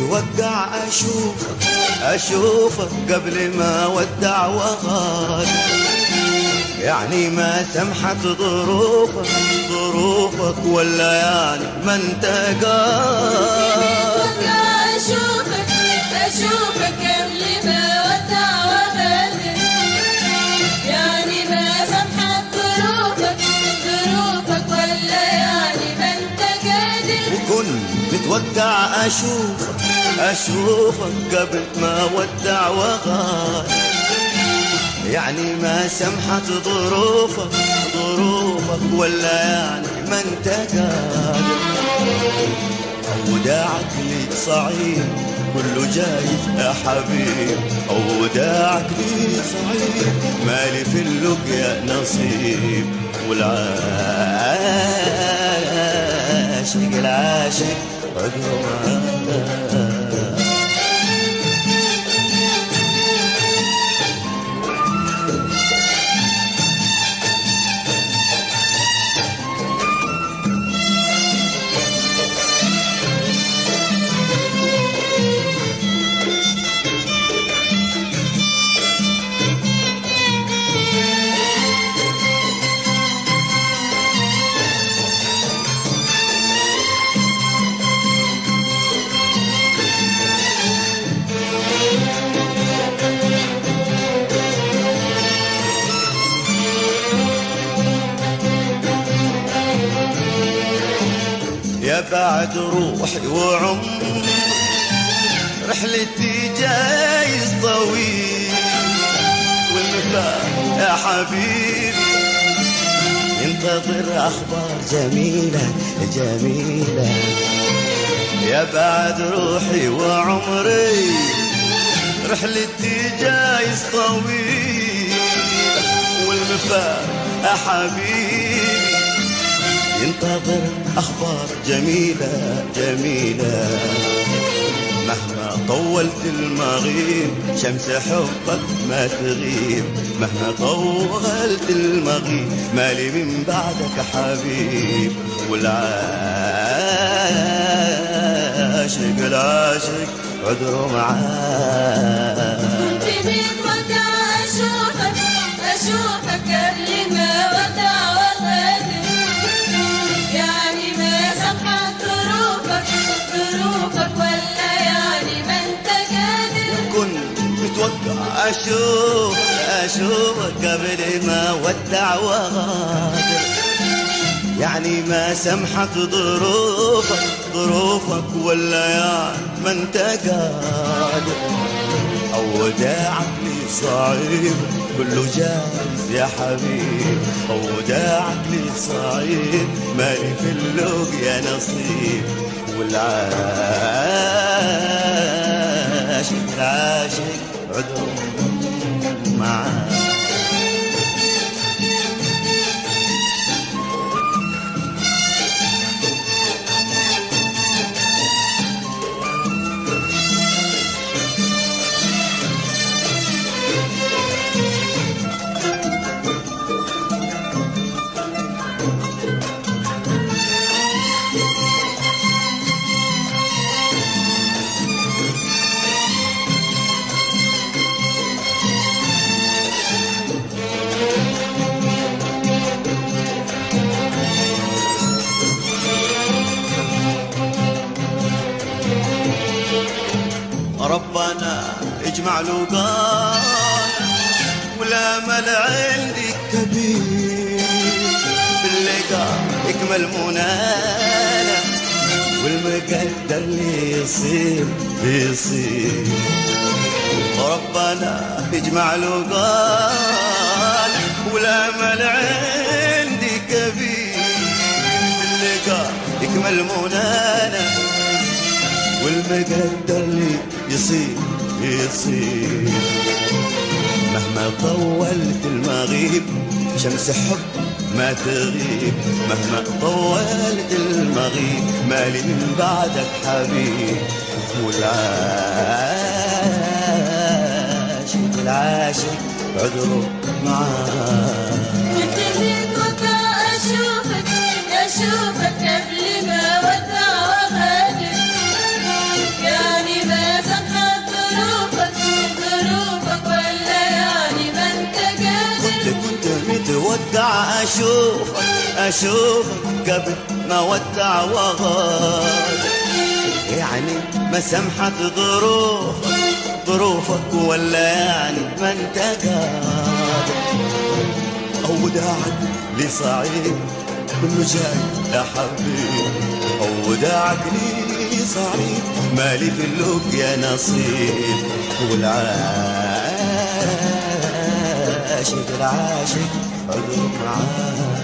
متوقع أشوفك قبل ما ودع وغادر، يعني ما سمحت ظروفك ولا يعني ما انت قادر. أشوفك قبل ما ودع وغادر، يعني ما سمحت ظروفك ولا يعني ما انت قادر. وكنت متوقع أشوفك قبل ما ودع وغادر، يعني ما سمحت ظروفك ولا يعني ما انت قادر. وداعك لي صعيب كله جايز يا حبيب، وداعك لي صعيب مالي في اللقيا نصيب. العاشق عقله يا بعد روحي وعمري، رحلتي جايز طويل، والمفاق يا حبيبي ينتظر أخبار جميلة. يا بعد روحي وعمري، رحلتي جايز طويل، والمفاق يا حبيبي ينتظر أخبار جميلة. مهما طولت المغيب شمس حبك ما تغيب، مهما طولت المغيب مالي من بعدك حبيب. والعاشق عذره معاه. كنت متوقع أشوفك قبل ما ودع وغادر، يعني ما سمحت ظروفك ولا يعني ما انت قادر. كنت متوقع أشوفك قبل ما ودع وغادر، يعني ما سمحت ظروفك ولا يعني ما انت قادر. وداعك لي صعيب كله جايز يا حبيب، وداعك لي صعيب مالي في اللقيا نصيب. والعاشق عذره معاه. ربنا اجمع لقانا، والامل عندي كبير، باللقاء يكمل منانا، والمقدر اللي يصير. ربنا اجمع لقانا، والامل عندي كبير، باللقاء يكمل منانا، والمقدر اللي يصير. مهما طولت المغيب شمس حب ما تغيب، مهما طولت المغيب مالي من بعدك حبيب. والعاشق عذره معاه. كنت متوقع أشوفك قبل ما ودع وغادر، يعني أشوفك قبل ما ودع وغاد، يعني ما سمحت ظروفك ولا يعني ما انت قادر، أوداعك لي صعيب كله جاي يا حبيبي، أوداعك لي صعيب مالي في اللقيا نصيب، والعاشق حضر معاك